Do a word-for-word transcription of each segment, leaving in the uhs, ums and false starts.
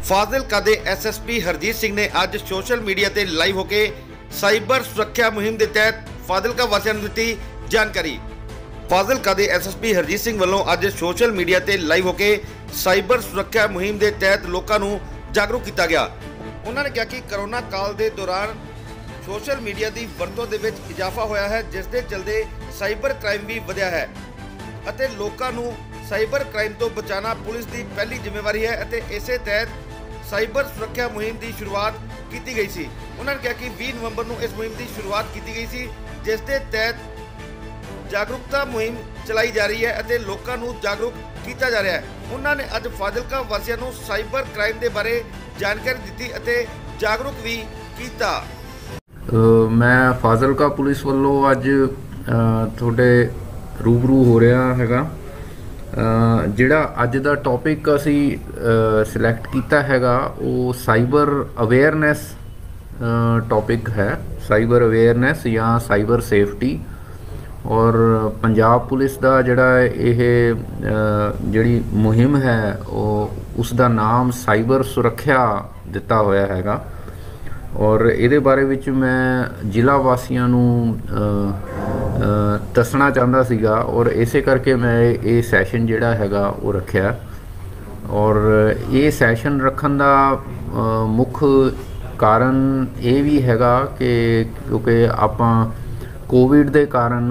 ਫਾਜ਼ਿਲਕਾ ਦੇ S S P Harjeet Singh ਨੇ ਅੱਜ ਸੋਸ਼ਲ ਮੀਡੀਆ ਤੇ ਲਾਈਵ ਹੋ ਕੇ ਸਾਈਬਰ ਸੁਰੱਖਿਆ ਮੁਹਿੰਮ ਦੇ ਤਹਿਤ ਫਾਜ਼ਿਲਕਾ ਵਾਸੀਆਂ ਨੂੰ ਦਿੱਤੀ ਜਾਣਕਾਰੀ। ਫਾਜ਼ਿਲਕਾ ਦੇ S S P Harjeet Singh ਵੱਲੋਂ ਅੱਜ ਸੋਸ਼ਲ ਮੀਡੀਆ ਤੇ ਲਾਈਵ ਹੋ ਕੇ ਸਾਈਬਰ ਸੁਰੱਖਿਆ ਮੁਹਿੰਮ ਦੇ ਤਹਿਤ ਲੋਕਾਂ ਨੂੰ ਜਾਗਰੂਕ ਕੀਤਾ ਗਿਆ। ਉਹਨਾਂ ਨੇ ਕਿਹਾ ਕਿ ਕਰੋਨਾ ਕਾਲ ਦੇ ਦੌਰਾਨ ਸੋਸ਼ਲ ਮੀਡੀਆ ਦੀ ਵਰਤੋਂ ਦੇ ਵਿੱਚ ਇਜ਼ਾਫਾ ਹੋਇਆ ਹੈ, ਜਿਸ ਦੇ ਚਲਦੇ ਸਾਈਬਰ ਕ੍ਰਾਈਮ ਵੀ ਵਧਿਆ ਹੈ ਅਤੇ ਲੋਕਾਂ ਨੂੰ ਸਾਈਬਰ ਕ੍ਰਾਈਮ ਤੋਂ ਬਚਾਉਣਾ ਪੁਲਿਸ ਦੀ ਪਹਿਲੀ ਜ਼ਿੰਮੇਵਾਰੀ ਹੈ ਅਤੇ ਇਸੇ ਤਹਿਤ ਸਾਈਬਰ ਸੁਰੱਖਿਆ ਮੁਹਿੰਮ ਦੀ ਸ਼ੁਰੂਆਤ ਕੀਤੀ ਗਈ ਸੀ। ਉਹਨਾਂ ਨੇ ਕਿਹਾ ਕਿ ਵੀਹ ਨਵੰਬਰ ਨੂੰ ਇਸ ਮੁਹਿੰਮ ਦੀ ਸ਼ੁਰੂਆਤ ਕੀਤੀ ਗਈ ਸੀ, ਜਿਸ ਦੇ ਤਹਿਤ ਜਾਗਰੂਕਤਾ ਮੁਹਿੰਮ ਚਲਾਈ ਜਾ ਰਹੀ ਹੈ ਅਤੇ ਲੋਕਾਂ ਨੂੰ ਜਾਗਰੂਕ ਕੀਤਾ ਜਾ ਰਿਹਾ ਹੈ। ਉਹਨਾਂ ਨੇ ਅੱਜ ਫਾਜ਼ਿਲਕਾ ਵਾਸੀਆਂ ਨੂੰ ਸਾਈਬਰ ਕ੍ਰਾਈਮ ਦੇ ਬਾਰੇ ਜਾਣਕਾਰੀ ਦਿੱਤੀ ਅਤੇ ਜਾਗਰੂਕ ਵੀ ਕੀਤਾ। ਮੈਂ ਫਾਜ਼ਿਲਕਾ ਪੁਲਿਸ ਵੱਲੋਂ ਅੱਜ ਤੁਹਾਡੇ ਰੂਬਰੂ ਹੋ ਰਿਹਾ ਹੈਗਾ। ਜਿਹੜਾ ਅੱਜ ਦਾ ਟੌਪਿਕ ਅਸੀਂ ਸਿਲੈਕਟ ਕੀਤਾ ਹੈਗਾ ਉਹ ਸਾਈਬਰ ਅਵੇਅਰਨੈਸ ਟੌਪਿਕ ਹੈ। ਸਾਈਬਰ ਅਵੇਅਰਨੈਸ ਜਾਂ ਸਾਈਬਰ ਸੇਫਟੀ। ਔਰ ਪੰਜਾਬ ਪੁਲਿਸ ਦਾ ਜਿਹੜਾ ਇਹ ਜਿਹੜੀ ਮੁਹਿੰਮ ਹੈ ਉਹ ਉਸ ਦਾ ਨਾਮ ਸਾਈਬਰ ਸੁਰੱਖਿਆ ਦਿੱਤਾ ਹੋਇਆ ਹੈਗਾ। ਔਰ ਇਹਦੇ ਬਾਰੇ ਵਿੱਚ ਮੈਂ ਜ਼ਿਲ੍ਹਾ ਵਾਸੀਆਂ ਨੂੰ ਦੱਸਣਾ ਚਾਹੁੰਦਾ ਸੀਗਾ ਔਰ ਇਸੇ ਕਰਕੇ ਮੈਂ ਇਹ ਸੈਸ਼ਨ ਜਿਹੜਾ ਹੈਗਾ ਉਹ ਰੱਖਿਆ। ਔਰ ਇਹ ਸੈਸ਼ਨ ਰੱਖਣ ਦਾ ਮੁੱਖ ਕਾਰਨ ਇਹ ਵੀ ਹੈਗਾ ਕਿ ਕਿਉਂਕਿ ਆਪਾਂ ਕੋਵਿਡ ਦੇ ਕਾਰਨ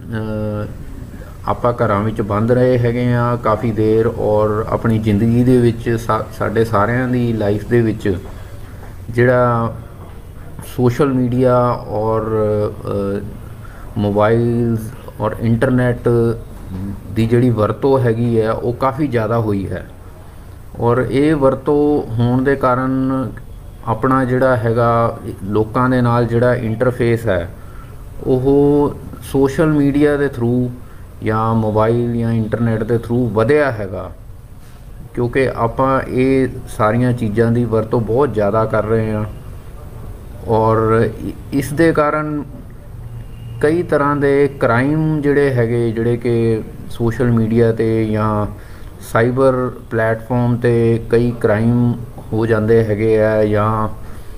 ਆਪਾਂ ਘਰਾਂ ਵਿੱਚ ਬੰਦ ਰਹੇ ਹੈਗੇ ਆ ਕਾਫੀ ਦੇਰ ਔਰ ਆਪਣੀ ਜ਼ਿੰਦਗੀ ਦੇ ਵਿੱਚ ਸਾ ਸਾਡੇ ਸਾਰਿਆਂ ਦੀ ਲਾਈਫ ਦੇ ਵਿੱਚ ਜਿਹੜਾ ਸੋਸ਼ਲ ਮੀਡੀਆ ਔਰ ਮੋਬਾਈਲਸ ਔਰ ਇੰਟਰਨੈਟ ਦੀ ਜਿਹੜੀ ਵਰਤੋਂ ਹੈਗੀ ਹੈ ਉਹ ਕਾਫੀ ਜ਼ਿਆਦਾ ਹੋਈ ਹੈ। ਔਰ ਇਹ ਵਰਤੋਂ ਹੋਣ ਦੇ ਕਾਰਨ ਆਪਣਾ ਜਿਹੜਾ ਹੈਗਾ ਲੋਕਾਂ ਦੇ ਨਾਲ ਜਿਹੜਾ ਇੰਟਰਫੇਸ ਹੈ ਉਹ ਸੋਸ਼ਲ ਮੀਡੀਆ ਦੇ ਥਰੂ ਜਾਂ ਮੋਬਾਈਲ ਜਾਂ ਇੰਟਰਨੈਟ ਦੇ ਥਰੂ ਵਧਿਆ ਹੈਗਾ, ਕਿਉਂਕਿ ਆਪਾਂ ਇਹ ਸਾਰੀਆਂ ਚੀਜ਼ਾਂ ਦੀ ਵਰਤੋਂ ਬਹੁਤ ਜ਼ਿਆਦਾ ਕਰ ਰਹੇ ਹਾਂ। ਔਰ ਇਸ ਦੇ ਕਾਰਨ ਕਈ ਤਰ੍ਹਾਂ ਦੇ ਕ੍ਰਾਈਮ ਜਿਹੜੇ ਹੈਗੇ ਜਿਹੜੇ ਕਿ ਸੋਸ਼ਲ ਮੀਡੀਆ 'ਤੇ ਜਾਂ ਸਾਈਬਰ ਪਲੈਟਫਾਰਮ 'ਤੇ ਕਈ ਕ੍ਰਾਈਮ ਹੋ ਜਾਂਦੇ ਹੈਗੇ ਆ ਜਾਂ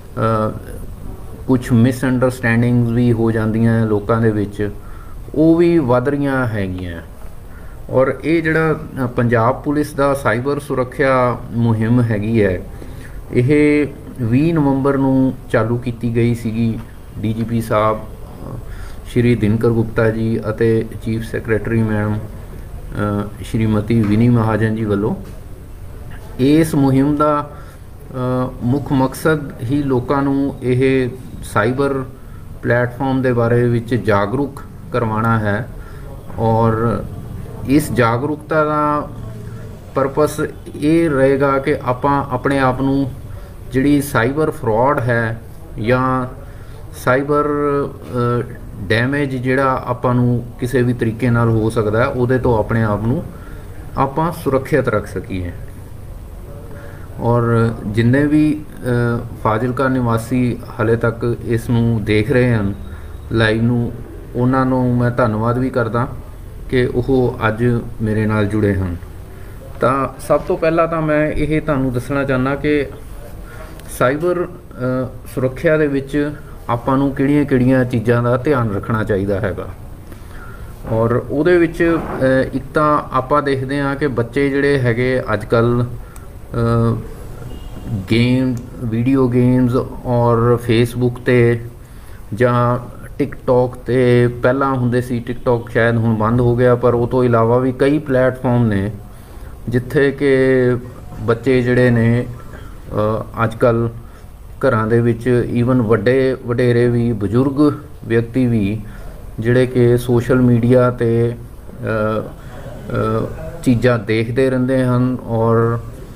ਕੁਛ ਮਿਸਅੰਡਰਸਟੈਂਡਿੰਗਸ ਵੀ ਹੋ ਜਾਂਦੀਆਂ ਲੋਕਾਂ ਦੇ ਵਿੱਚ, ਉਹ ਵੀ ਵੱਧ ਰਹੀਆਂ ਹੈਗੀਆਂ। ਔਰ ਇਹ ਜਿਹੜਾ ਪੰਜਾਬ ਪੁਲਿਸ ਦਾ ਸਾਈਬਰ ਸੁਰੱਖਿਆ ਮੁਹਿੰਮ ਹੈਗੀ ਹੈ ਇਹ ਵੀਹ ਨਵੰਬਰ ਨੂੰ ਚਾਲੂ ਕੀਤੀ ਗਈ ਸੀਗੀ। ਡੀ ਜੀ ਪੀ ਸਾਹਿਬ ਸ਼੍ਰੀ ਦਿਨਕਰ ਗੁਪਤਾ ਜੀ ਅਤੇ chief secretary ma'am Shrimati Vini Mahajan ji ਵੱਲੋਂ। ਇਸ ਮੁਹਿੰਮ ਦਾ ਮੁੱਖ ਮਕਸਦ ਹੀ ਲੋਕਾਂ ਨੂੰ ਇਹ ਸਾਈਬਰ ਪਲੈਟਫਾਰਮ ਦੇ ਬਾਰੇ ਵਿੱਚ ਜਾਗਰੂਕ ਕਰਵਾਉਣਾ ਹੈ। ਔਰ ਇਸ ਜਾਗਰੂਕਤਾ ਦਾ ਪਰਪਸ ਇਹ ਰਹੇਗਾ ਕਿ ਆਪਾਂ ਆਪਣੇ ਆਪ ਨੂੰ ਜਿਹੜੀ ਸਾਈਬਰ ਫਰੋਡ ਹੈ ਜਾਂ ਸਾਈਬਰ ਡੈਮੇਜ ਜਿਹੜਾ ਆਪਾਂ ਨੂੰ ਕਿਸੇ ਵੀ ਤਰੀਕੇ ਨਾਲ ਹੋ ਸਕਦਾ ਉਹਦੇ ਤੋਂ ਆਪਣੇ ਆਪ ਨੂੰ ਆਪਾਂ ਸੁਰੱਖਿਅਤ ਰੱਖ ਸਕੀਏ। ਔਰ ਜਿੰਨੇ ਵੀ ਫਾਜ਼ਿਲਕਾ ਨਿਵਾਸੀ ਹਾਲੇ ਤੱਕ ਇਸ ਨੂੰ ਦੇਖ ਰਹੇ ਹਨ ਲਾਈਵ ਨੂੰ, ਉਹਨਾਂ ਨੂੰ ਮੈਂ ਧੰਨਵਾਦ ਵੀ ਕਰਦਾ ਕਿ ਉਹ ਅੱਜ ਮੇਰੇ ਨਾਲ ਜੁੜੇ ਹਨ। ਤਾਂ ਸਭ ਤੋਂ ਪਹਿਲਾਂ ਤਾਂ ਮੈਂ ਇਹ ਤੁਹਾਨੂੰ ਦੱਸਣਾ ਚਾਹੁੰਦਾ ਕਿ ਸਾਈਬਰ ਸੁਰੱਖਿਆ ਦੇ ਵਿੱਚ ਆਪਾਂ ਨੂੰ ਕਿਹੜੀਆਂ ਕਿਹੜੀਆਂ ਚੀਜ਼ਾਂ ਦਾ ਧਿਆਨ ਰੱਖਣਾ ਚਾਹੀਦਾ ਹੈਗਾ। ਔਰ ਉਹਦੇ ਵਿੱਚ ਇੱਕ ਤਾਂ ਆਪਾਂ ਦੇਖਦੇ ਹਾਂ ਕਿ ਬੱਚੇ ਜਿਹੜੇ ਹੈਗੇ ਅੱਜ ਕੱਲ੍ਹ ਗੇਮ ਵੀਡੀਓ ਗੇਮਸ ਔਰ ਫੇਸਬੁੱਕ 'ਤੇ ਜਾਂ ਟਿਕਟੋਕ 'ਤੇ ਪਹਿਲਾਂ ਹੁੰਦੇ ਸੀ, ਟਿਕਟੋਕ ਸ਼ਾਇਦ ਹੁਣ ਬੰਦ ਹੋ ਗਿਆ, ਪਰ ਉਹ ਤੋਂ ਇਲਾਵਾ ਵੀ ਕਈ ਪਲੈਟਫਾਰਮ ਨੇ ਜਿੱਥੇ ਕਿ ਬੱਚੇ ਜਿਹੜੇ ਨੇ ਅੱਜ ਕੱਲ੍ਹ ਘਰਾਂ ਦੇ ਵਿੱਚ ਈਵਨ ਵੱਡੇ ਵਡੇਰੇ ਵੀ ਬਜ਼ੁਰਗ ਵਿਅਕਤੀ ਵੀ ਜਿਹੜੇ ਕਿ ਸੋਸ਼ਲ ਮੀਡੀਆ 'ਤੇ ਚੀਜ਼ਾਂ ਦੇਖਦੇ ਰਹਿੰਦੇ ਹਨ ਔਰ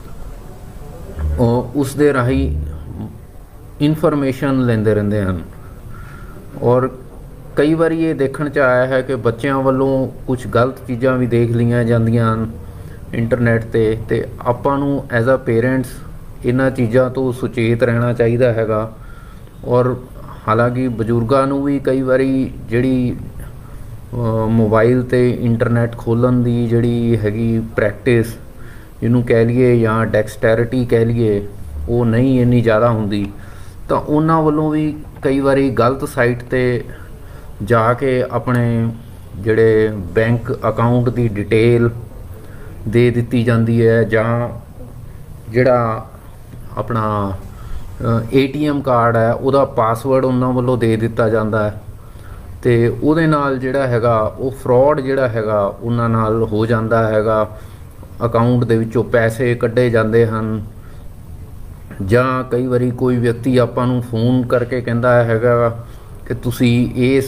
ਉਸ ਦੇ ਰਾਹੀਂ ਇਨਫੋਰਮੇਸ਼ਨ ਲੈਂਦੇ ਰਹਿੰਦੇ ਹਨ। ਔਰ ਕਈ ਵਾਰੀ ਇਹ ਦੇਖਣ 'ਚ ਆਇਆ ਹੈ ਕਿ ਬੱਚਿਆਂ ਵੱਲੋਂ ਕੁਝ ਗਲਤ ਚੀਜ਼ਾਂ ਵੀ ਦੇਖ ਲਈਆਂ ਜਾਂਦੀਆਂ ਹਨ ਇੰਟਰਨੈਟ 'ਤੇ ਅਤੇ ਆਪਾਂ ਨੂੰ ਐਜ਼ ਆ ਪੇਰੈਂਟਸ ਇਹਨਾਂ ਚੀਜ਼ਾਂ ਤੋਂ ਸੁਚੇਤ ਰਹਿਣਾ ਚਾਹੀਦਾ ਹੈਗਾ। ਔਰ ਹਾਲਾਂਕਿ ਬਜ਼ੁਰਗਾਂ ਨੂੰ ਵੀ ਕਈ ਵਾਰੀ ਜਿਹੜੀ ਮੋਬਾਈਲ 'ਤੇ ਇੰਟਰਨੈਟ ਖੋਲ੍ਹਣ ਦੀ ਜਿਹੜੀ ਹੈਗੀ ਪ੍ਰੈਕਟਿਸ ਜਿਹਨੂੰ ਕਹਿ ਲਈਏ ਜਾਂ ਡੈਕਸਟੈਰਿਟੀ ਕਹਿ ਲਈਏ, ਉਹ ਨਹੀਂ ਇੰਨੀ ਜ਼ਿਆਦਾ ਹੁੰਦੀ, ਤਾਂ ਉਹਨਾਂ ਵੱਲੋਂ ਵੀ ਕਈ ਵਾਰੀ ਗਲਤ ਸਾਈਟ 'ਤੇ ਜਾ ਕੇ ਆਪਣੇ ਜਿਹੜੇ ਬੈਂਕ ਅਕਾਊਂਟ ਦੀ ਡਿਟੇਲ ਦੇ ਦਿੱਤੀ ਜਾਂਦੀ ਹੈ, ਜਾਂ ਜਿਹੜਾ ਆਪਣਾ ਏ ਟੀ ਐਮ ਕਾਰਡ ਹੈ ਉਹਦਾ ਪਾਸਵਰਡ ਉਹਨਾਂ ਵੱਲੋਂ ਦੇ ਦਿੱਤਾ ਜਾਂਦਾ ਹੈ, ਅਤੇ ਉਹਦੇ ਨਾਲ ਜਿਹੜਾ ਹੈਗਾ ਉਹ ਫਰੋਡ ਜਿਹੜਾ ਹੈਗਾ ਉਹਨਾਂ ਨਾਲ ਹੋ ਜਾਂਦਾ ਹੈਗਾ। ਅਕਾਊਂਟ ਦੇ ਵਿੱਚੋਂ ਪੈਸੇ ਕੱਢੇ ਜਾਂਦੇ ਹਨ, ਜਾਂ ਕਈ ਵਾਰੀ ਕੋਈ ਵਿਅਕਤੀ ਆਪਾਂ ਨੂੰ ਫੋਨ ਕਰਕੇ ਕਹਿੰਦਾ ਹੈਗਾ ਕਿ ਤੁਸੀਂ ਇਸ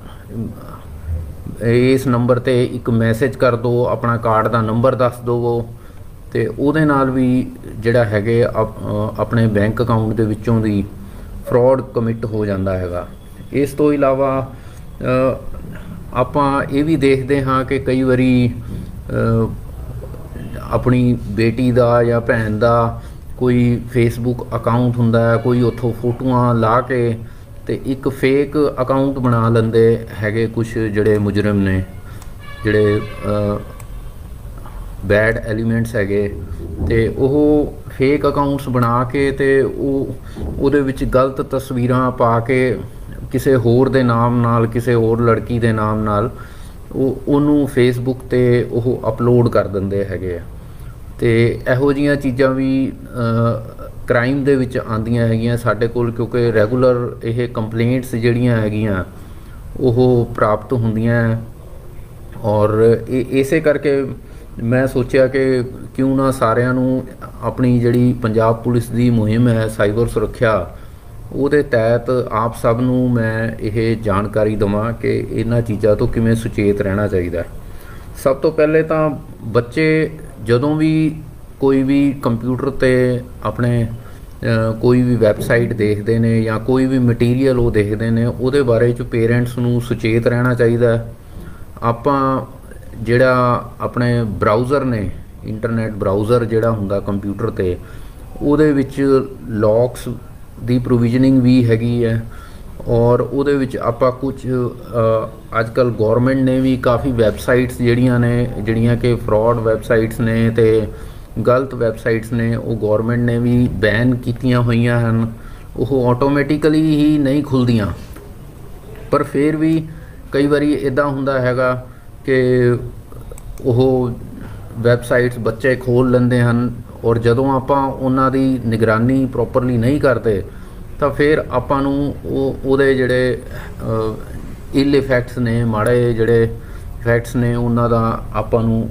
ਇਸ ਨੰਬਰ 'ਤੇ ਇੱਕ ਮੈਸੇਜ ਕਰ ਦਿਓ, ਆਪਣਾ ਕਾਰਡ ਦਾ ਨੰਬਰ ਦੱਸ ਦਿਓ, ਅਤੇ ਉਹਦੇ ਨਾਲ ਵੀ ਜਿਹੜਾ ਹੈਗੇ ਆਪਣੇ ਬੈਂਕ ਅਕਾਊਂਟ ਦੇ ਵਿੱਚੋਂ ਦੀ ਫਰੋਡ ਕਮਿਟ ਹੋ ਜਾਂਦਾ ਹੈਗਾ। ਇਸ ਤੋਂ ਇਲਾਵਾ ਆਪਾਂ ਇਹ ਵੀ ਦੇਖਦੇ ਹਾਂ ਕਿ ਕਈ ਵਾਰੀ ਆਪਣੀ ਬੇਟੀ ਦਾ ਜਾਂ ਭੈਣ ਦਾ ਕੋਈ ਫੇਸਬੁੱਕ ਅਕਾਊਂਟ ਹੁੰਦਾ ਹੈ, ਕੋਈ ਉੱਥੋਂ ਫੋਟੋਆਂ ਲਾ ਕੇ ਅਤੇ ਇੱਕ ਫੇਕ ਅਕਾਊਂਟ ਬਣਾ ਲੈਂਦੇ ਹੈਗੇ ਕੁਛ ਜਿਹੜੇ ਮੁਜਰਮ ਨੇ, ਜਿਹੜੇ ਬੈਡ ਐਲੀਮੈਂਟਸ ਹੈਗੇ, ਅਤੇ ਉਹ ਫੇਕ ਅਕਾਊਂਟਸ ਬਣਾ ਕੇ ਅਤੇ ਉਹ ਉਹਦੇ ਵਿੱਚ ਗਲਤ ਤਸਵੀਰਾਂ ਪਾ ਕੇ ਕਿਸੇ ਹੋਰ ਦੇ ਨਾਮ ਨਾਲ, ਕਿਸੇ ਹੋਰ ਲੜਕੀ ਦੇ ਨਾਮ ਨਾਲ ਉਹ ਉਹਨੂੰ ਫੇਸਬੁੱਕ 'ਤੇ ਉਹ ਅਪਲੋਡ ਕਰ ਦਿੰਦੇ ਹੈਗੇ ਆ। ਅਤੇ ਇਹੋ ਜਿਹੀਆਂ ਚੀਜ਼ਾਂ ਵੀ ਕ੍ਰਾਈਮ ਦੇ ਵਿੱਚ ਆਉਂਦੀਆਂ ਹੈਗੀਆਂ ਸਾਡੇ ਕੋਲ, ਕਿਉਂਕਿ ਰੈਗੂਲਰ ਇਹ ਕੰਪਲੇਂਟਸ ਜਿਹੜੀਆਂ ਹੈਗੀਆਂ ਉਹ ਪ੍ਰਾਪਤ ਹੁੰਦੀਆਂ। ਔਰ ਇਹ ਇਸੇ ਕਰਕੇ ਮੈਂ ਸੋਚਿਆ ਕਿ ਕਿਉਂ ਨਾ ਸਾਰਿਆਂ ਨੂੰ ਆਪਣੀ ਜਿਹੜੀ ਪੰਜਾਬ ਪੁਲਿਸ ਦੀ ਮੁਹਿੰਮ ਹੈ ਸਾਈਬਰ ਸੁਰੱਖਿਆ, ਉਹਦੇ ਤਹਿਤ ਆਪ ਸਭ ਨੂੰ ਮੈਂ ਇਹ ਜਾਣਕਾਰੀ ਦੇਵਾਂ ਕਿ ਇਹਨਾਂ ਚੀਜ਼ਾਂ ਤੋਂ ਕਿਵੇਂ ਸੁਚੇਤ ਰਹਿਣਾ ਚਾਹੀਦਾ। ਸਭ ਤੋਂ ਪਹਿਲੇ ਤਾਂ ਬੱਚੇ ਜਦੋਂ ਵੀ ਕੋਈ ਵੀ ਕੰਪਿਊਟਰ 'ਤੇ ਆਪਣੇ ਕੋਈ ਵੀ ਵੈਬਸਾਈਟ ਦੇਖਦੇ ਨੇ ਜਾਂ ਕੋਈ ਵੀ ਮਟੀਰੀਅਲ ਉਹ ਦੇਖਦੇ ਨੇ, ਉਹਦੇ ਬਾਰੇ 'ਚ ਪੇਰੈਂਟਸ ਨੂੰ ਸੁਚੇਤ ਰਹਿਣਾ ਚਾਹੀਦਾ। ਆਪਾਂ ਜਿਹੜਾ ਆਪਣੇ ਬਰਾਊਜ਼ਰ ਨੇ, ਇੰਟਰਨੈਟ ਬਰਾਊਜ਼ਰ ਜਿਹੜਾ ਹੁੰਦਾ ਕੰਪਿਊਟਰ 'ਤੇ, ਉਹਦੇ ਵਿੱਚ ਲੌਕਸ ਦੀ ਪ੍ਰੋਵੀਜ਼ਨਿੰਗ ਵੀ ਹੈਗੀ ਹੈ, ਔਰ ਉਹਦੇ ਵਿੱਚ ਆਪਾਂ ਕੁਝ ਅੱਜ ਕੱਲ੍ਹ ਗੌਰਮੈਂਟ ਨੇ ਵੀ ਕਾਫੀ ਵੈਬਸਾਈਟਸ ਜਿਹੜੀਆਂ ਨੇ, ਜਿਹੜੀਆਂ ਕਿ ਫਰੋਡ ਵੈਬਸਾਈਟਸ ਨੇ ਅਤੇ ਗਲਤ ਵੈਬਸਾਈਟਸ ਨੇ, ਉਹ ਗੌਰਮੈਂਟ ਨੇ ਵੀ ਬੈਨ ਕੀਤੀਆਂ ਹੋਈਆਂ ਹਨ। ਉਹ ਆਟੋਮੈਟਿਕਲੀ ਹੀ ਨਹੀਂ ਖੁੱਲ੍ਹਦੀਆਂ, ਪਰ ਫਿਰ ਵੀ ਕਈ ਵਾਰੀ ਇੱਦਾਂ ਹੁੰਦਾ ਹੈਗਾ ਕਿ ਉਹ ਵੈਬਸਾਈਟਸ ਬੱਚੇ ਖੋਲ੍ਹ ਲੈਂਦੇ ਹਨ, ਔਰ ਜਦੋਂ ਆਪਾਂ ਉਹਨਾਂ ਦੀ ਨਿਗਰਾਨੀ ਪ੍ਰੋਪਰਲੀ ਨਹੀਂ ਕਰਦੇ ਤਾਂ ਫਿਰ ਆਪਾਂ ਨੂੰ ਉਹ ਉਹਦੇ ਜਿਹੜੇ ਇਲ ਇਫੈਕਟਸ ਨੇ, ਮਾੜੇ ਜਿਹੜੇ ਇਫੈਕਟਸ ਨੇ, ਉਹਨਾਂ ਦਾ ਆਪਾਂ ਨੂੰ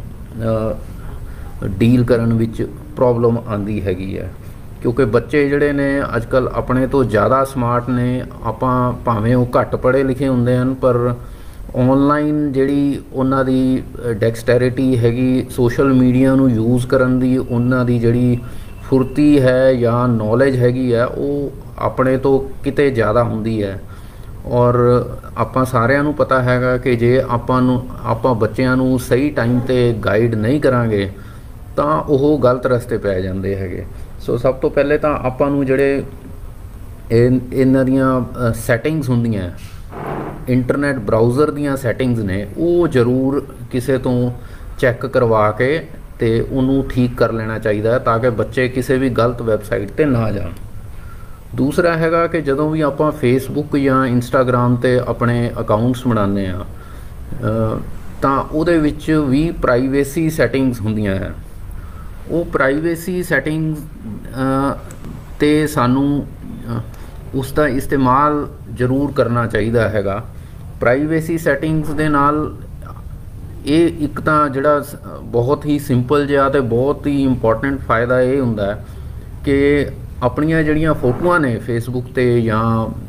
ਡੀਲ ਕਰਨ ਵਿੱਚ ਪ੍ਰੋਬਲਮ ਆਉਂਦੀ ਹੈਗੀ ਹੈ। ਕਿਉਂਕਿ ਬੱਚੇ ਜਿਹੜੇ ਨੇ ਅੱਜ ਕੱਲ੍ਹ ਆਪਣੇ ਤੋਂ ਜ਼ਿਆਦਾ ਸਮਾਰਟ ਨੇ। ਆਪਾਂ ਭਾਵੇਂ ਉਹ ਘੱਟ ਪੜ੍ਹੇ ਲਿਖੇ ਹੁੰਦੇ ਹਨ, ਪਰ ਔਨਲਾਈਨ ਜਿਹੜੀ ਉਹਨਾਂ ਦੀ ਡੈਕਸਟੈਰਿਟੀ ਹੈਗੀ, ਸੋਸ਼ਲ ਮੀਡੀਆ ਨੂੰ ਯੂਜ਼ ਕਰਨ ਦੀ ਉਹਨਾਂ ਦੀ ਜਿਹੜੀ ਫੁਰਤੀ ਹੈ ਜਾਂ ਨੌਲੇਜ ਹੈਗੀ ਹੈ, ਉਹ ਆਪਣੇ ਤੋਂ ਕਿਤੇ ਜ਼ਿਆਦਾ ਹੁੰਦੀ ਹੈ। ਔਰ ਆਪਾਂ ਸਾਰਿਆਂ ਨੂੰ ਪਤਾ ਹੈਗਾ ਕਿ ਜੇ ਆਪਾਂ ਨੂੰ ਆਪਾਂ ਬੱਚਿਆਂ ਨੂੰ ਸਹੀ ਟਾਈਮ 'ਤੇ ਗਾਈਡ ਨਹੀਂ ਕਰਾਂਗੇ ਤਾਂ ਉਹ ਗਲਤ ਰਸਤੇ ਪੈ ਜਾਂਦੇ ਹੈਗੇ। ਸੋ ਸਭ ਤੋਂ ਪਹਿਲੇ ਤਾਂ ਆਪਾਂ ਨੂੰ ਜਿਹੜੇ ਇਹ ਇਹਨਾਂ ਦੀਆਂ ਸੈਟਿੰਗਸ ਹੁੰਦੀਆਂ, ਇੰਟਰਨੈਟ ਬਰਾਊਜ਼ਰ ਦੀਆਂ ਸੈਟਿੰਗਸ ਨੇ, ਉਹ ਜ਼ਰੂਰ ਕਿਸੇ ਤੋਂ ਚੈੱਕ ਕਰਵਾ ਕੇ ਅਤੇ ਉਹਨੂੰ ਠੀਕ ਕਰ ਲੈਣਾ ਚਾਹੀਦਾ ਤਾਂ ਕਿ ਬੱਚੇ ਕਿਸੇ ਵੀ ਗਲਤ ਵੈਬਸਾਈਟ 'ਤੇ ਨਾ ਜਾਣ। ਦੂਸਰਾ ਹੈਗਾ ਕਿ ਜਦੋਂ ਵੀ ਆਪਾਂ ਫੇਸਬੁੱਕ ਜਾਂ ਇੰਸਟਾਗ੍ਰਾਮ 'ਤੇ ਆਪਣੇ ਅਕਾਊਂਟਸ ਬਣਾਉਂਦੇ ਹਾਂ ਤਾਂ ਉਹਦੇ ਵਿੱਚ ਵੀ ਪ੍ਰਾਈਵੇਸੀ ਸੈਟਿੰਗਸ ਹੁੰਦੀਆਂ ਹੈ। ਉਹ ਪ੍ਰਾਈਵੇਸੀ ਸੈਟਿੰਗਸ 'ਤੇ ਸਾਨੂੰ ਉਸ ਦਾ ਇਸਤੇਮਾਲ ਜ਼ਰੂਰ ਕਰਨਾ ਚਾਹੀਦਾ ਹੈਗਾ। ਪ੍ਰਾਈਵੇਸੀ ਸੈਟਿੰਗਸ ਦੇ ਨਾਲ ਇਹ ਇੱਕ ਤਾਂ ਜਿਹੜਾ ਬਹੁਤ ਹੀ ਸਿੰਪਲ ਜਿਹਾ ਅਤੇ ਬਹੁਤ ਹੀ ਇੰਪੋਰਟੈਂਟ ਫਾਇਦਾ ਇਹ ਹੁੰਦਾ ਕਿ ਆਪਣੀਆਂ ਜਿਹੜੀਆਂ ਫੋਟੋਆਂ ਨੇ ਫੇਸਬੁੱਕ 'ਤੇ ਜਾਂ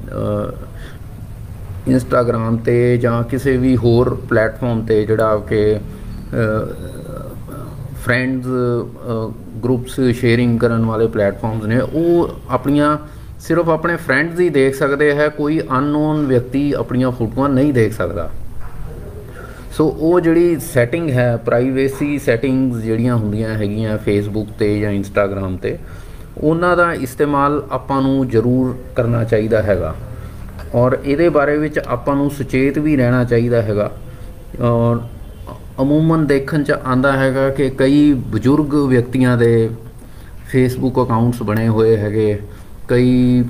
ਇੰਸਟਾਗ੍ਰਾਮ 'ਤੇ ਜਾਂ ਕਿਸੇ ਵੀ ਹੋਰ ਪਲੇਟਫਾਰਮ 'ਤੇ ਜਿਹੜਾ ਕਿ ਫਰੈਂਡਸ ਗਰੁੱਪਸ ਸ਼ੇਅਰਿੰਗ ਕਰਨ ਵਾਲੇ ਪਲੇਟਫਾਰਮਸ ਨੇ, ਉਹ ਆਪਣੀਆਂ ਸਿਰਫ ਆਪਣੇ ਫਰੈਂਡਸ ਹੀ ਦੇਖ ਸਕਦੇ ਹੈ, ਕੋਈ ਅਨਨੋਨ ਵਿਅਕਤੀ ਆਪਣੀਆਂ ਫੋਟੋਆਂ ਨਹੀਂ ਦੇਖ ਸਕਦਾ। ਸੋ ਉਹ ਜਿਹੜੀ ਸੈਟਿੰਗ ਹੈ, ਪ੍ਰਾਈਵੇਸੀ ਸੈਟਿੰਗਸ ਜਿਹੜੀਆਂ ਹੁੰਦੀਆਂ ਹੈਗੀਆਂ ਫੇਸਬੁੱਕ 'ਤੇ ਜਾਂ ਇੰਸਟਾਗ੍ਰਾਮ 'ਤੇ, ਉਹਨਾਂ ਦਾ ਇਸਤੇਮਾਲ ਆਪਾਂ ਨੂੰ ਜ਼ਰੂਰ ਕਰਨਾ ਚਾਹੀਦਾ ਹੈਗਾ। ਔਰ ਇਹਦੇ ਬਾਰੇ ਵਿੱਚ ਆਪਾਂ ਨੂੰ ਸੁਚੇਤ ਵੀ ਰਹਿਣਾ ਚਾਹੀਦਾ ਹੈਗਾ। ਔਰ ਅਮੂਮਨ ਦੇਖਣ 'ਚ ਆਉਂਦਾ ਹੈਗਾ ਕਿ ਕਈ ਬਜ਼ੁਰਗ ਵਿਅਕਤੀਆਂ ਦੇ ਫੇਸਬੁੱਕ ਅਕਾਊਂਟਸ ਬਣੇ ਹੋਏ ਹੈਗੇ, ਕਈ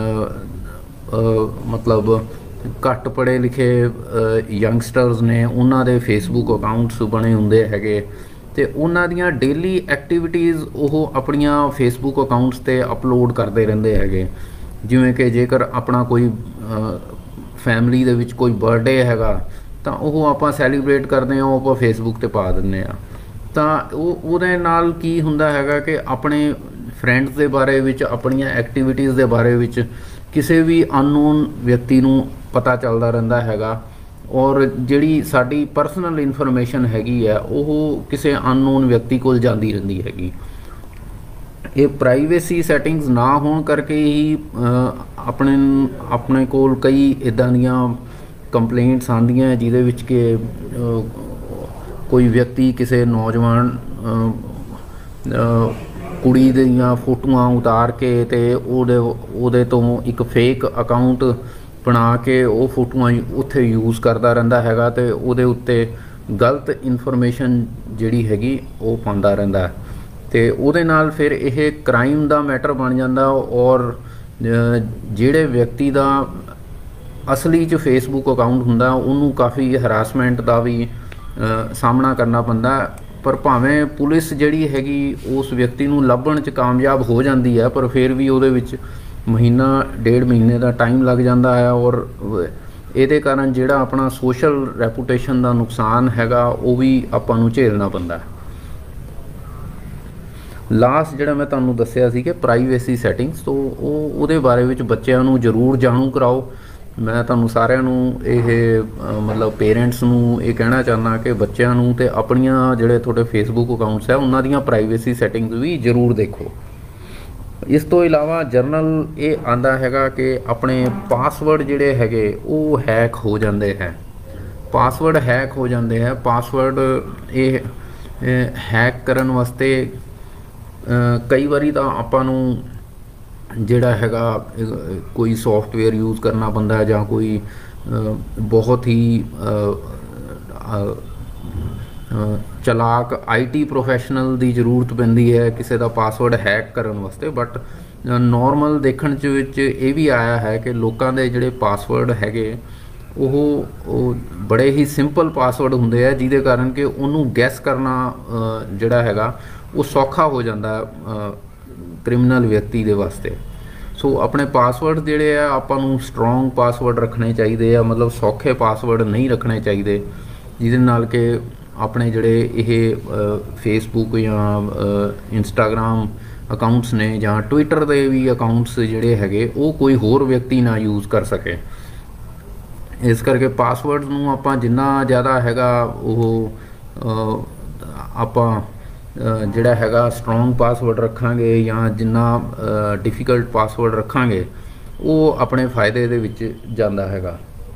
ਮਤਲਬ ਘੱਟ ਪੜ੍ਹੇ ਲਿਖੇ ਯੰਗਸਟਰਸ ਨੇ, ਉਹਨਾਂ ਦੇ ਫੇਸਬੁੱਕ ਅਕਾਊਂਟਸ ਬਣੇ ਹੁੰਦੇ ਹੈਗੇ ਅਤੇ ਉਹਨਾਂ ਦੀਆਂ ਡੇਲੀ ਐਕਟੀਵਿਟੀਜ਼ ਉਹ ਆਪਣੀਆਂ ਫੇਸਬੁੱਕ ਅਕਾਊਂਟਸ 'ਤੇ ਅਪਲੋਡ ਕਰਦੇ ਰਹਿੰਦੇ ਹੈਗੇ। ਜਿਵੇਂ ਕਿ ਜੇਕਰ ਆਪਣਾ ਕੋਈ ਫੈਮਿਲੀ ਦੇ ਵਿੱਚ ਕੋਈ ਬਰਥਡੇ ਹੈਗਾ ਤਾਂ ਉਹ ਆਪਾਂ ਸੈਲੀਬ੍ਰੇਟ ਕਰਦੇ ਹਾਂ, ਉਹ ਆਪਾਂ ਫੇਸਬੁੱਕ 'ਤੇ ਪਾ ਦਿੰਦੇ ਹਾਂ। ਤਾਂ ਉਹ ਉਹਦੇ ਨਾਲ ਕੀ ਹੁੰਦਾ ਹੈਗਾ ਕਿ ਆਪਣੇ ਫਰੈਂਡਸ ਦੇ ਬਾਰੇ ਵਿੱਚ, ਆਪਣੀਆਂ ਐਕਟੀਵਿਟੀਜ਼ ਦੇ ਬਾਰੇ ਵਿੱਚ ਕਿਸੇ ਵੀ ਅਨਨੋਨ ਵਿਅਕਤੀ ਨੂੰ ਪਤਾ ਚੱਲਦਾ ਰਹਿੰਦਾ ਹੈਗਾ, ਔਰ ਜਿਹੜੀ ਸਾਡੀ ਪਰਸਨਲ ਇਨਫੋਰਮੇਸ਼ਨ ਹੈਗੀ ਹੈ ਉਹ ਕਿਸੇ ਅਨਨੋਨ ਵਿਅਕਤੀ ਕੋਲ ਜਾਂਦੀ ਰਹਿੰਦੀ ਹੈਗੀ। ਇਹ ਪ੍ਰਾਈਵੇਸੀ ਸੈਟਿੰਗਸ ਨਾ ਹੋਣ ਕਰਕੇ ਹੀ ਆਪਣੇ ਆਪਣੇ ਕੋਲ ਕਈ ਇੱਦਾਂ ਦੀਆਂ ਕੰਪਲੇਂਟਸ ਆਉਂਦੀਆਂ ਜਿਹਦੇ ਵਿੱਚ ਕਿ ਕੋਈ ਵਿਅਕਤੀ ਕਿਸੇ ਨੌਜਵਾਨ ਕੁੜੀ ਦੀਆਂ ਫੋਟੋਆਂ ਉਤਾਰ ਕੇ ਅਤੇ ਉਹਦੇ ਉਹਦੇ ਤੋਂ ਇੱਕ ਫੇਕ ਅਕਾਊਂਟ ਬਣਾ ਕੇ ਉਹ ਫੋਟੋਆਂ ਉੱਥੇ ਯੂਜ਼ ਕਰਦਾ ਰਹਿੰਦਾ ਹੈਗਾ ਅਤੇ ਉਹਦੇ ਉੱਤੇ ਗਲਤ ਇਨਫੋਰਮੇਸ਼ਨ ਜਿਹੜੀ ਹੈਗੀ ਉਹ ਪਾਉਂਦਾ ਰਹਿੰਦਾ ਅਤੇ ਉਹਦੇ ਨਾਲ ਫਿਰ ਇਹ ਕ੍ਰਾਈਮ ਦਾ ਮੈਟਰ ਬਣ ਜਾਂਦਾ। ਔਰ ਜਿਹੜੇ ਵਿਅਕਤੀ ਦਾ ਅਸਲੀ 'ਚ ਫੇਸਬੁੱਕ ਅਕਾਊਂਟ ਹੁੰਦਾ ਉਹਨੂੰ ਕਾਫੀ ਹਰਾਸਮੈਂਟ ਦਾ ਵੀ ਸਾਹਮਣਾ ਕਰਨਾ ਪੈਂਦਾ। ਪਰ ਭਾਵੇਂ ਪੁਲਿਸ ਜਿਹੜੀ ਹੈਗੀ ਉਸ ਵਿਅਕਤੀ ਨੂੰ ਲੱਭਣ 'ਚ ਕਾਮਯਾਬ ਹੋ ਜਾਂਦੀ ਹੈ, ਪਰ ਫਿਰ ਵੀ ਉਹਦੇ ਵਿੱਚ ਮਹੀਨਾ ਡੇਢ ਮਹੀਨੇ ਦਾ ਟਾਈਮ ਲੱਗ ਜਾਂਦਾ ਹੈ, ਔਰ ਇਹਦੇ ਕਾਰਨ ਜਿਹੜਾ ਆਪਣਾ ਸੋਸ਼ਲ ਰੈਪੂਟੇਸ਼ਨ ਦਾ ਨੁਕਸਾਨ ਹੈਗਾ ਉਹ ਵੀ ਆਪਾਂ ਨੂੰ ਝੇਲਣਾ ਪੈਂਦਾ। ਲਾਸਟ ਜਿਹੜਾ ਮੈਂ ਤੁਹਾਨੂੰ ਦੱਸਿਆ ਸੀ ਕਿ ਪ੍ਰਾਈਵੇਸੀ ਸੈਟਿੰਗਸ, ਤੋਂ ਉਹ ਉਹਦੇ ਬਾਰੇ ਵਿੱਚ ਬੱਚਿਆਂ ਨੂੰ ਜ਼ਰੂਰ ਜਾਣੂ ਕਰਾਓ। ਮੈਂ ਤੁਹਾਨੂੰ ਸਾਰਿਆਂ ਨੂੰ ਇਹ ਮਤਲਬ ਪੇਰੈਂਟਸ ਨੂੰ ਇਹ ਕਹਿਣਾ ਚਾਹੁੰਦਾ ਕਿ ਬੱਚਿਆਂ ਨੂੰ ਅਤੇ ਆਪਣੀਆਂ ਜਿਹੜੇ ਤੁਹਾਡੇ ਫੇਸਬੁੱਕ ਅਕਾਊਂਟਸ ਹੈ ਉਹਨਾਂ ਦੀਆਂ ਪ੍ਰਾਈਵੇਸੀ ਸੈਟਿੰਗਸ ਵੀ ਜ਼ਰੂਰ ਦੇਖੋ। ਇਸ ਤੋਂ ਇਲਾਵਾ ਜਰਨਲ ਇਹ ਆਉਂਦਾ ਹੈਗਾ ਕਿ ਆਪਣੇ ਪਾਸਵਰਡ ਜਿਹੜੇ ਹੈਗੇ ਉਹ ਹੈਕ ਹੋ ਜਾਂਦੇ ਹੈ, ਪਾਸਵਰਡ ਹੈਕ ਹੋ ਜਾਂਦੇ ਹੈ। ਪਾਸਵਰਡ ਇਹ ਹੈਕ ਕਰਨ ਵਾਸਤੇ ਕਈ ਵਾਰੀ ਤਾਂ ਆਪਾਂ ਨੂੰ ਜਿਹੜਾ ਹੈਗਾ ਕੋਈ ਸੌਫਟਵੇਅਰ ਯੂਜ਼ ਕਰਨਾ ਪੈਂਦਾ ਹੈ, ਜਾਂ ਕੋਈ ਬਹੁਤ ਹੀ ਚਲਾਕ ਆਈ ਟੀ ਪ੍ਰੋਫੈਸ਼ਨਲ ਦੀ ਜ਼ਰੂਰਤ ਪੈਂਦੀ ਹੈ ਕਿਸੇ ਦਾ ਪਾਸਵਰਡ ਹੈਕ ਕਰਨ ਵਾਸਤੇ। ਬਟ ਨੋਰਮਲ ਦੇਖਣ 'ਚ ਵਿੱਚ ਇਹ ਵੀ ਆਇਆ ਹੈ ਕਿ ਲੋਕਾਂ ਦੇ ਜਿਹੜੇ ਪਾਸਵਰਡ ਹੈਗੇ ਉਹ ਉਹ ਬੜੇ ਹੀ ਸਿੰਪਲ ਪਾਸਵਰਡ ਹੁੰਦੇ ਆ, ਜਿਹਦੇ ਕਾਰਨ ਕਿ ਉਹਨੂੰ ਗੈਸ ਕਰਨਾ ਜਿਹੜਾ ਹੈਗਾ ਉਹ ਸੌਖਾ ਹੋ ਜਾਂਦਾ ਕ੍ਰਿਮੀਨਲ ਵਿਅਕਤੀ ਦੇ ਵਾਸਤੇ। ਸੋ ਆਪਣੇ ਪਾਸਵਰਡ ਜਿਹੜੇ ਆ ਆਪਾਂ ਨੂੰ ਸਟਰੋਂਗ ਪਾਸਵਰਡ ਰੱਖਣੇ ਚਾਹੀਦੇ ਆ, ਮਤਲਬ ਸੌਖੇ ਪਾਸਵਰਡ ਨਹੀਂ ਰੱਖਣੇ ਚਾਹੀਦੇ, ਜਿਹਦੇ ਨਾਲ ਕਿ ਆਪਣੇ ਜਿਹੜੇ ਇਹ ਫੇਸਬੁੱਕ ਜਾਂ ਇੰਸਟਾਗ੍ਰਾਮ ਅਕਾਊਂਟਸ ਨੇ ਜਾਂ ਟਵਿੱਟਰ ਦੇ ਵੀ ਅਕਾਊਂਟਸ ਜਿਹੜੇ ਹੈਗੇ ਉਹ ਕੋਈ ਹੋਰ ਵਿਅਕਤੀ ਨਾ ਯੂਜ਼ ਕਰ ਸਕੇ। ਇਸ ਕਰਕੇ ਪਾਸਵਰਡ ਨੂੰ ਆਪਾਂ ਜਿੰਨਾ ਜ਼ਿਆਦਾ ਹੈਗਾ ਉਹ ਆਪਾਂ ਜਿਹੜਾ ਹੈਗਾ ਸਟਰੋਂਗ ਪਾਸਵਰਡ ਰੱਖਾਂਗੇ ਜਾਂ ਜਿੰਨਾ ਡਿਫੀਕਲਟ ਪਾਸਵਰਡ ਰੱਖਾਂਗੇ ਉਹ ਆਪਣੇ ਫਾਇਦੇ ਦੇ ਵਿੱਚ ਜਾਂਦਾ ਹੈਗਾ।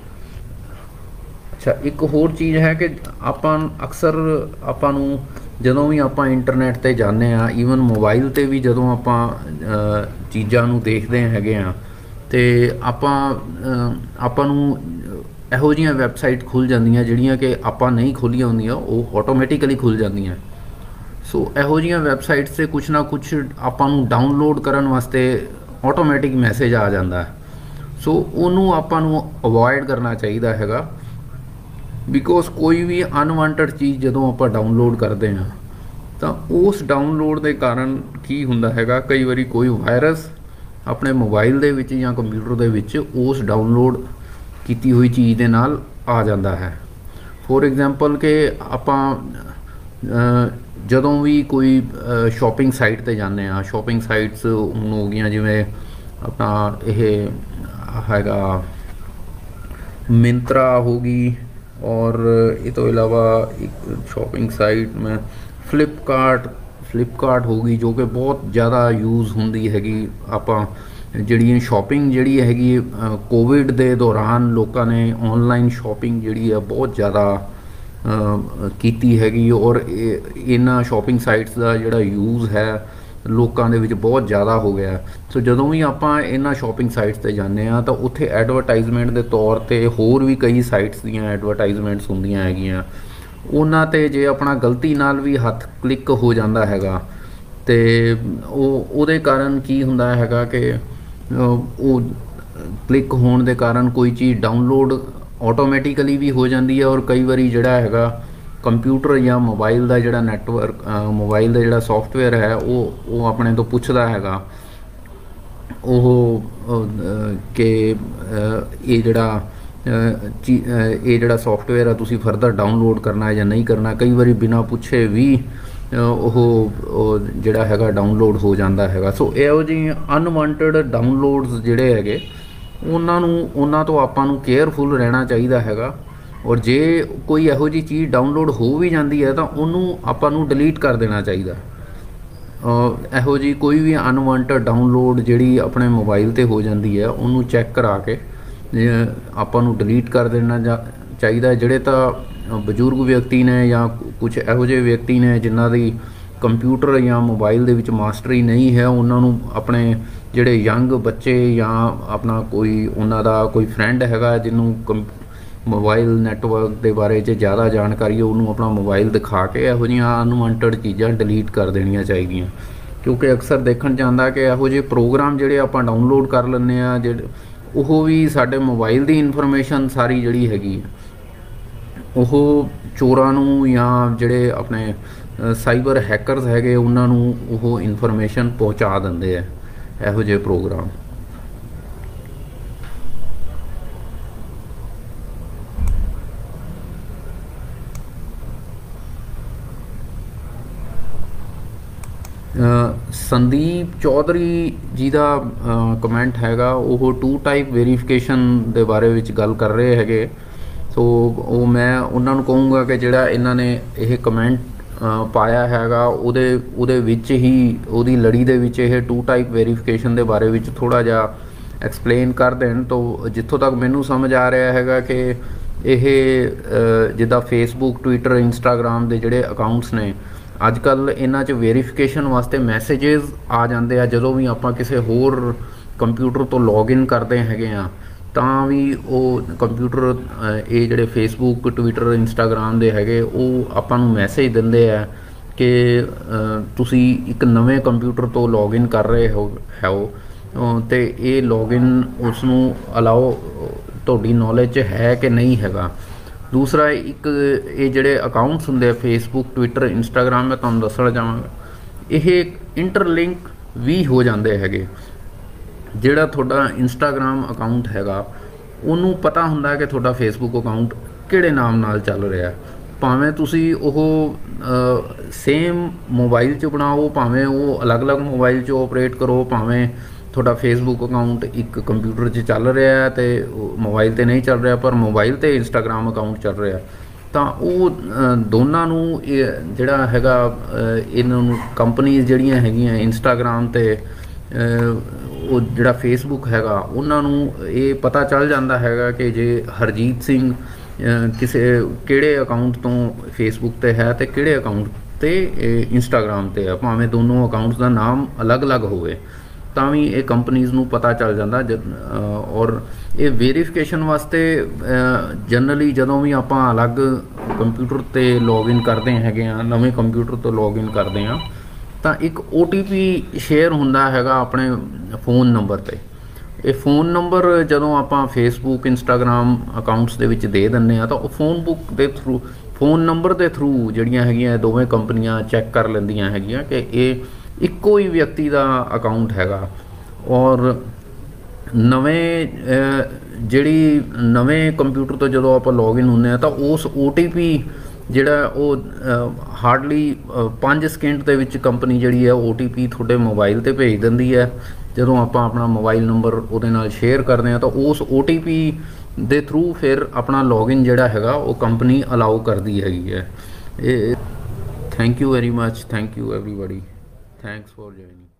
ਅੱਛਾ, ਇੱਕ ਹੋਰ ਚੀਜ਼ ਹੈ ਕਿ ਆਪਾਂ ਅਕਸਰ ਆਪਾਂ ਨੂੰ ਜਦੋਂ ਵੀ ਆਪਾਂ ਇੰਟਰਨੈਟ 'ਤੇ ਜਾਂਦੇ ਹਾਂ, ਈਵਨ ਮੋਬਾਈਲ 'ਤੇ ਵੀ ਜਦੋਂ ਆਪਾਂ ਚੀਜ਼ਾਂ ਨੂੰ ਦੇਖਦੇ ਹੈਗੇ ਹਾਂ ਅਤੇ ਆਪਾਂ ਆਪਾਂ ਨੂੰ ਇਹੋ ਜਿਹੀਆਂ ਵੈਬਸਾਈਟ ਖੁੱਲ੍ਹ ਜਾਂਦੀਆਂ ਜਿਹੜੀਆਂ ਕਿ ਆਪਾਂ ਨਹੀਂ ਖੋਲ੍ਹੀਆਂ ਹੁੰਦੀਆਂ, ਉਹ ਆਟੋਮੈਟੀਕਲੀ ਖੁੱਲ੍ਹ ਜਾਂਦੀਆਂ। ਸੋ ਇਹੋ ਜਿਹੀਆਂ ਵੈਬਸਾਈਟਸ 'ਤੇ ਕੁਛ ਨਾ ਕੁਛ ਆਪਾਂ ਨੂੰ ਡਾਊਨਲੋਡ ਕਰਨ ਵਾਸਤੇ ਆਟੋਮੈਟਿਕ ਮੈਸੇਜ ਆ ਜਾਂਦਾ ਹੈ। ਸੋ ਉਹਨੂੰ ਆਪਾਂ ਨੂੰ ਅਵੋਇਡ ਕਰਨਾ ਚਾਹੀਦਾ ਹੈਗਾ, ਬਿਕੋਜ਼ ਕੋਈ ਵੀ ਅਨਵਾਂਟਡ ਚੀਜ਼ ਜਦੋਂ ਆਪਾਂ ਡਾਊਨਲੋਡ ਕਰਦੇ ਹਾਂ ਤਾਂ ਉਸ ਡਾਊਨਲੋਡ ਦੇ ਕਾਰਨ ਕੀ ਹੁੰਦਾ ਹੈਗਾ, ਕਈ ਵਾਰੀ ਕੋਈ ਵਾਇਰਸ ਆਪਣੇ ਮੋਬਾਈਲ ਦੇ ਵਿੱਚ ਜਾਂ ਕੰਪਿਊਟਰ ਦੇ ਵਿੱਚ ਉਸ ਡਾਊਨਲੋਡ ਕੀਤੀ ਹੋਈ ਚੀਜ਼ ਦੇ ਨਾਲ ਆ ਜਾਂਦਾ ਹੈ। ਫੋਰ ਐਗਜ਼ਾਮਪਲ ਕਿ ਆਪਾਂ ਜਦੋਂ ਵੀ ਕੋਈ ਸ਼ੋਪਿੰਗ ਸਾਈਟ 'ਤੇ ਜਾਂਦੇ ਹਾਂ, ਸ਼ੋਪਿੰਗ ਸਾਈਟਸ ਹੁਣ ਹੋ ਗਈਆਂ ਜਿਵੇਂ ਆਪਣਾ ਇਹ ਹੈਗਾ ਮਿੰਤਰਾ ਹੋ ਗਈ, ਔਰ ਇਹ ਤੋਂ ਇਲਾਵਾ ਇੱਕ ਸ਼ੋਪਿੰਗ ਸਾਈਟ ਮੈਂ ਫਲਿੱਪਕਾਰਟ ਫਲਿੱਪਕਾਰਟ ਹੋ ਗਈ, ਜੋ ਕਿ ਬਹੁਤ ਜ਼ਿਆਦਾ ਯੂਜ਼ ਹੁੰਦੀ ਹੈਗੀ। ਆਪਾਂ ਜਿਹੜੀ ਸ਼ੋਪਿੰਗ ਜਿਹੜੀ ਹੈਗੀ ਕੋਵਿਡ ਦੇ ਦੌਰਾਨ ਲੋਕਾਂ ਨੇ ਔਨਲਾਈਨ ਸ਼ੋਪਿੰਗ ਜਿਹੜੀ ਆ ਬਹੁਤ ਜ਼ਿਆਦਾ ਕੀਤੀ ਹੈਗੀ, ਔਰ ਇਹਨਾਂ ਸ਼ੋਪਿੰਗ ਸਾਈਟਸ ਦਾ ਜਿਹੜਾ ਯੂਜ਼ ਹੈ ਲੋਕਾਂ ਦੇ ਵਿੱਚ ਬਹੁਤ ਜ਼ਿਆਦਾ ਹੋ ਗਿਆ। ਸੋ ਜਦੋਂ ਵੀ ਆਪਾਂ ਇਹਨਾਂ ਸ਼ੋਪਿੰਗ ਸਾਈਟਸ 'ਤੇ ਜਾਂਦੇ ਹਾਂ ਤਾਂ ਉੱਥੇ ਐਡਵਰਟਾਈਜ਼ਮੈਂਟ ਦੇ ਤੌਰ 'ਤੇ ਹੋਰ ਵੀ ਕਈ ਸਾਈਟਸ ਦੀਆਂ ਐਡਵਰਟਾਈਜ਼ਮੈਂਟਸ ਹੁੰਦੀਆਂ ਹੈਗੀਆਂ, ਉਹਨਾਂ 'ਤੇ ਜੇ ਆਪਣਾ ਗਲਤੀ ਨਾਲ ਵੀ ਹੱਥ ਕਲਿੱਕ ਹੋ ਜਾਂਦਾ ਹੈਗਾ ਤੇ ਉਹ ਉਹਦੇ ਕਾਰਨ ਕੀ ਹੁੰਦਾ ਹੈਗਾ ਕਿ ਉਹ ਕਲਿੱਕ ਹੋਣ ਦੇ ਕਾਰਨ ਕੋਈ ਚੀਜ਼ ਡਾਊਨਲੋਡ ਆਟੋਮੈਟਿਕਲੀ ਵੀ ਹੋ ਜਾਂਦੀ ਹੈ, ਔਰ ਕਈ ਵਾਰੀ ਜਿਹੜਾ ਹੈਗਾ ਕੰਪਿਊਟਰ ਜਾਂ ਮੋਬਾਈਲ ਦਾ ਜਿਹੜਾ ਨੈਟਵਰਕ ਮੋਬਾਈਲ ਦਾ ਜਿਹੜਾ ਸੌਫਟਵੇਅਰ ਹੈ ਉਹ ਉਹ ਆਪਣੇ ਤੋਂ ਪੁੱਛਦਾ ਹੈਗਾ ਉਹ ਕਿ ਇਹ ਜਿਹੜਾ ਇਹ ਜਿਹੜਾ ਸੌਫਟਵੇਅਰ ਆ ਤੁਸੀਂ ਫਰਦਰ ਡਾਊਨਲੋਡ ਕਰਨਾ ਜਾਂ ਨਹੀਂ ਕਰਨਾ। ਕਈ ਵਾਰੀ ਬਿਨਾਂ ਪੁੱਛੇ ਵੀ ਉਹ ਜਿਹੜਾ ਹੈਗਾ ਡਾਊਨਲੋਡ ਹੋ ਜਾਂਦਾ ਹੈਗਾ। ਸੋ ਇਹੋ ਜਿਹੀ ਅਨਵਾਂਟਡ ਡਾਊਨਲੋਡਸ ਜਿਹੜੇ ਹੈਗੇ ਉਹਨਾਂ ਨੂੰ ਉਹਨਾਂ ਤੋਂ ਆਪਾਂ ਨੂੰ ਕੇਅਰਫੁਲ ਰਹਿਣਾ ਚਾਹੀਦਾ ਹੈਗਾ। ਔਰ ਜੇ ਕੋਈ ਇਹੋ ਜਿਹੀ ਚੀਜ਼ ਡਾਊਨਲੋਡ ਹੋ ਵੀ ਜਾਂਦੀ ਹੈ ਤਾਂ ਉਹਨੂੰ ਆਪਾਂ ਨੂੰ ਡਿਲੀਟ ਕਰ ਦੇਣਾ ਚਾਹੀਦਾ। ਇਹੋ ਜਿਹੀ ਕੋਈ ਵੀ ਅਨਵਾਂਟਡ ਡਾਊਨਲੋਡ ਜਿਹੜੀ ਆਪਣੇ ਮੋਬਾਈਲ 'ਤੇ ਹੋ ਜਾਂਦੀ ਹੈ ਉਹਨੂੰ ਚੈੱਕ ਕਰਾ ਕੇ ਆਪਾਂ ਨੂੰ ਡਿਲੀਟ ਕਰ ਦੇਣਾ ਜਾ ਚਾਹੀਦਾ। ਜਿਹੜੇ ਤਾਂ ਬਜ਼ੁਰਗ ਵਿਅਕਤੀ ਨੇ ਜਾਂ ਕੁਛ ਇਹੋ ਜਿਹੇ ਵਿਅਕਤੀ ਨੇ ਜਿਨ੍ਹਾਂ ਦੀ ਕੰਪਿਊਟਰ ਜਾਂ ਮੋਬਾਈਲ ਦੇ ਵਿੱਚ ਮਾਸਟਰੀ ਨਹੀਂ ਹੈ, ਉਹਨਾਂ ਨੂੰ ਆਪਣੇ ਜਿਹੜੇ ਯੰਗ ਬੱਚੇ ਜਾਂ ਆਪਣਾ ਕੋਈ ਉਹਨਾਂ ਦਾ ਕੋਈ ਫਰੈਂਡ ਹੈਗਾ ਜਿਹਨੂੰ ਕੰਪ ਮੋਬਾਈਲ ਨੈਟਵਰਕ ਦੇ ਬਾਰੇ 'ਚ ਜ਼ਿਆਦਾ ਜਾਣਕਾਰੀ, ਉਹਨੂੰ ਆਪਣਾ ਮੋਬਾਈਲ ਦਿਖਾ ਕੇ ਇਹੋ ਜਿਹੀਆਂ ਅਨਵਾਂਟਡ ਚੀਜ਼ਾਂ ਡਿਲੀਟ ਕਰ ਦੇਣੀਆਂ ਚਾਹੀਦੀਆਂ। ਕਿਉਂਕਿ ਅਕਸਰ ਦੇਖਣ 'ਚ ਆਉਂਦਾ ਕਿ ਇਹੋ ਜਿਹੇ ਪ੍ਰੋਗਰਾਮ ਜਿਹੜੇ ਆਪਾਂ ਡਾਊਨਲੋਡ ਕਰ ਲੈਂਦੇ ਹਾਂ ਜਿਹੜੇ ਉਹ ਵੀ ਸਾਡੇ ਮੋਬਾਈਲ ਦੀ ਇਨਫੋਰਮੇਸ਼ਨ ਸਾਰੀ ਜਿਹੜੀ ਹੈਗੀ ਉਹ ਚੋਰਾਂ ਨੂੰ ਜਾਂ ਜਿਹੜੇ ਆਪਣੇ ਸਾਈਬਰ ਹੈਕਰਸ ਹੈਗੇ ਉਹਨਾਂ ਨੂੰ ਉਹ ਇਨਫੋਰਮੇਸ਼ਨ ਪਹੁੰਚਾ ਦਿੰਦੇ ਆ ਇਹੋ ਜਿਹੇ ਪ੍ਰੋਗਰਾਮ। ਸੰਦੀਪ ਚੌਧਰੀ ਜੀ ਦਾ ਕਮੈਂਟ ਹੈਗਾ, ਉਹ ਟੂ ਟਾਈਪ ਵੈਰੀਫਿਕੇਸ਼ਨ ਦੇ ਬਾਰੇ ਵਿੱਚ ਗੱਲ ਕਰ ਰਹੇ ਹੈਗੇ। ਸੋ ਉਹ ਮੈਂ ਉਹਨਾਂ ਨੂੰ ਕਹੂੰਗਾ ਕਿ ਜਿਹੜਾ ਇਹਨਾਂ ਨੇ ਇਹ ਕਮੈਂਟ ਪਾਇਆ ਹੈਗਾ ਉਹਦੇ ਉਹਦੇ ਵਿੱਚ ਹੀ ਉਹਦੀ ਲੜੀ ਦੇ ਵਿੱਚ ਇਹ ਟੂ ਟਾਈਪ ਵੈਰੀਫਿਕੇਸ਼ਨ ਦੇ ਬਾਰੇ ਵਿੱਚ ਥੋੜ੍ਹਾ ਜਿਹਾ ਐਕਸਪਲੇਨ ਕਰ ਦੇਣ। ਤਾਂ ਜਿੱਥੋਂ ਤੱਕ ਮੈਨੂੰ ਸਮਝ ਆ ਰਿਹਾ ਹੈਗਾ ਕਿ ਇਹ ਜਿੱਦਾਂ ਫੇਸਬੁੱਕ, ਟਵਿੱਟਰ, ਇੰਸਟਾਗ੍ਰਾਮ ਦੇ ਜਿਹੜੇ ਅਕਾਊਂਟਸ ਨੇ ਅੱਜ ਕੱਲ੍ਹ ਇਹਨਾਂ 'ਚ ਵੈਰੀਫਿਕੇਸ਼ਨ ਵਾਸਤੇ ਮੈਸੇਜਿਸ ਆ ਜਾਂਦੇ ਆ। ਜਦੋਂ ਵੀ ਆਪਾਂ ਕਿਸੇ ਹੋਰ ਕੰਪਿਊਟਰ ਤੋਂ ਲੌਗਇਨ ਕਰਦੇ ਹੈਗੇ ਆ ਤਾਂ ਵੀ ਉਹ ਕੰਪਿਊਟਰ ਇਹ ਜਿਹੜੇ ਫੇਸਬੁੱਕ, ਟਵਿੱਟਰ, ਇੰਸਟਾਗ੍ਰਾਮ ਦੇ ਹੈਗੇ ਉਹ ਆਪਾਂ ਨੂੰ ਮੈਸੇਜ ਦਿੰਦੇ ਆ ਕਿ ਤੁਸੀਂ ਇੱਕ ਨਵੇਂ ਕੰਪਿਊਟਰ ਤੋਂ ਲੌਗਇਨ ਕਰ ਰਹੇ ਹੋ ਹੋ ਅਤੇ ਇਹ ਲੌਗਇਨ ਉਸ ਨੂੰ ਅਲਾਓ ਤੁਹਾਡੀ ਨੌਲੇਜ 'ਚ ਹੈ ਕਿ ਨਹੀਂ ਹੈਗਾ। ਦੂਸਰਾ ਇੱਕ ਇਹ ਜਿਹੜੇ ਅਕਾਊਂਟਸ ਹੁੰਦੇ ਆ ਫੇਸਬੁੱਕ, ਟਵਿੱਟਰ, ਇੰਸਟਾਗ੍ਰਾਮ, ਮੈਂ ਤੁਹਾਨੂੰ ਦੱਸਣਾ ਚਾਹਾਂਗਾ ਇਹ ਇੰਟਰਲਿੰਕ ਵੀ ਹੋ ਜਾਂਦੇ ਹੈਗੇ। ਜਿਹੜਾ ਤੁਹਾਡਾ ਇੰਸਟਾਗ੍ਰਾਮ ਅਕਾਊਂਟ ਹੈਗਾ ਉਹਨੂੰ ਪਤਾ ਹੁੰਦਾ ਕਿ ਤੁਹਾਡਾ ਫੇਸਬੁੱਕ ਅਕਾਊਂਟ ਕਿਹੜੇ ਨਾਮ ਨਾਲ ਚੱਲ ਰਿਹਾ, ਭਾਵੇਂ ਤੁਸੀਂ ਉਹ ਸੇਮ ਮੋਬਾਈਲ 'ਚ ਬਣਾਓ, ਭਾਵੇਂ ਉਹ ਅਲੱਗ-ਅਲੱਗ ਮੋਬਾਈਲ 'ਚ ਆਪਰੇਟ ਕਰੋ, ਭਾਵੇਂ ਤੁਹਾਡਾ ਫੇਸਬੁੱਕ ਅਕਾਊਂਟ ਇੱਕ ਕੰਪਿਊਟਰ 'ਚ ਚੱਲ ਰਿਹਾ ਅਤੇ ਮੋਬਾਈਲ 'ਤੇ ਨਹੀਂ ਚੱਲ ਰਿਹਾ ਪਰ ਮੋਬਾਈਲ 'ਤੇ ਇੰਸਟਾਗ੍ਰਾਮ ਅਕਾਊਂਟ ਚੱਲ ਰਿਹਾ, ਤਾਂ ਉਹ ਦੋਨਾਂ ਨੂੰ ਇਹ ਜਿਹੜਾ ਹੈਗਾ ਇਹਨਾਂ ਨੂੰ ਕੰਪਨੀਜ਼ ਜਿਹੜੀਆਂ ਹੈਗੀਆਂ ਇੰਸਟਾਗ੍ਰਾਮ 'ਤੇ ਉਹ ਜਿਹੜਾ ਫੇਸਬੁੱਕ ਹੈਗਾ ਉਹਨਾਂ ਨੂੰ ਇਹ ਪਤਾ ਚੱਲ ਜਾਂਦਾ ਹੈਗਾ ਕਿ ਜੇ ਹਰਜੀਤ ਸਿੰਘ ਕਿਸੇ ਕਿਹੜੇ ਅਕਾਊਂਟ ਤੋਂ ਫੇਸਬੁੱਕ 'ਤੇ ਹੈ ਅਤੇ ਕਿਹੜੇ ਅਕਾਊਂਟ 'ਤੇ ਇੰਸਟਾਗ੍ਰਾਮ 'ਤੇ ਹੈ, ਭਾਵੇਂ ਦੋਨੋਂ ਅਕਾਊਂਟਸ ਦਾ ਨਾਮ ਅਲੱਗ-ਅਲੱਗ ਹੋਵੇ ਤਾਂ ਵੀ ਇਹ ਕੰਪਨੀਜ਼ ਨੂੰ ਪਤਾ ਚੱਲ ਜਾਂਦਾ। ਔਰ ਇਹ ਵੈਰੀਫਿਕੇਸ਼ਨ ਵਾਸਤੇ ਜਨਰਲੀ ਜਦੋਂ ਵੀ ਆਪਾਂ ਅਲੱਗ ਕੰਪਿਊਟਰ 'ਤੇ ਲੌਗਇਨ ਕਰਦੇ ਹੈਗੇ ਆ, ਨਵੇਂ ਕੰਪਿਊਟਰ ਤੋਂ ਲੌਗਇਨ ਕਰਦੇ ਹਾਂ ਤਾਂ ਇੱਕ ਓ ਟੀ ਪੀ ਸ਼ੇਅਰ ਹੁੰਦਾ ਹੈਗਾ ਆਪਣੇ ਫ਼ੋਨ ਨੰਬਰ 'ਤੇ। ਇਹ ਫ਼ੋਨ ਨੰਬਰ ਜਦੋਂ ਆਪਾਂ ਫੇਸਬੁੱਕ, ਇੰਸਟਾਗ੍ਰਾਮ ਅਕਾਊਂਟਸ ਦੇ ਵਿੱਚ ਦੇ ਦਿੰਦੇ ਹਾਂ ਤਾਂ ਉਹ ਫ਼ੋਨ ਬੁੱਕ ਦੇ ਥਰੂ ਫ਼ੋਨ ਨੰਬਰ ਦੇ ਥਰੂ ਜਿਹੜੀਆਂ ਹੈਗੀਆਂ ਦੋਵੇਂ ਕੰਪਨੀਆਂ ਚੈੱਕ ਕਰ ਲੈਂਦੀਆਂ ਹੈਗੀਆਂ ਕਿ ਇਹ ਇੱਕੋ ਹੀ ਵਿਅਕਤੀ ਦਾ ਅਕਾਊਂਟ ਹੈਗਾ। ਔਰ ਨਵੇਂ ਜਿਹੜੀ ਨਵੇਂ ਕੰਪਿਊਟਰ ਤੋਂ ਜਦੋਂ ਆਪਾਂ ਲੌਗਇਨ ਹੁੰਦੇ ਹਾਂ ਤਾਂ ਉਸ ਓ ਟੀ ਪੀ ਜਿਹੜਾ ਉਹ ਹਾਰਡਲੀ ਪੰਜ ਸਕਿੰਟ ਦੇ ਵਿੱਚ ਕੰਪਨੀ ਜਿਹੜੀ ਹੈ ਓ ਟੀ ਪੀ ਤੁਹਾਡੇ ਮੋਬਾਈਲ 'ਤੇ ਭੇਜ ਦਿੰਦੀ ਹੈ। ਜਦੋਂ ਆਪਾਂ ਆਪਣਾ ਮੋਬਾਈਲ ਨੰਬਰ ਉਹਦੇ ਨਾਲ ਸ਼ੇਅਰ ਕਰਦੇ ਹਾਂ ਤਾਂ ਉਸ ਓ ਟੀ ਪੀ ਦੇ ਥਰੂ ਫਿਰ ਆਪਣਾ ਲੌਗਇਨ ਜਿਹੜਾ ਹੈਗਾ ਉਹ ਕੰਪਨੀ ਅਲਾਓ ਕਰਦੀ ਹੈਗੀ ਹੈ। ਇਹ thank you very much, thank you everybody, thanks for joining.